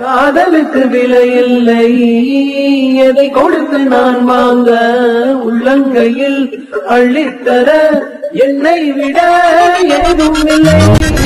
காதலுக்கு விலை இல்லை, எதை கொடுத்து நான் வாங்க, உள்ளங்கையில் அள்ளித்தர என்னை விட எதுவும் இல்லை.